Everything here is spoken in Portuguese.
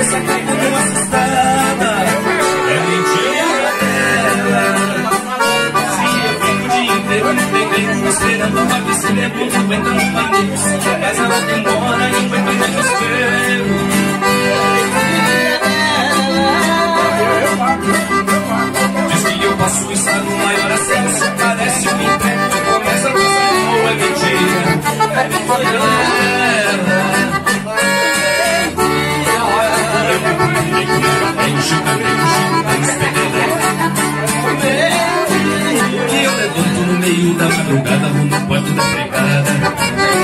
cabeça caiu numa assustada. É mentira dela. Se eu fico o dia inteiro no pegueiro, esperando uma piscina, aguentando um bandido. Se a casa ela demora, enquanto eu me espero. Diz que eu posso estar no maior acesso. Parece um inferno que começa a passar ou é mentira. É mentira dela. Eu me combinei com ela, nem o Chico, nem o Chico, nem o Espedeleco. Que eu levanto no meio da madrugada, vou no quarto da empregada.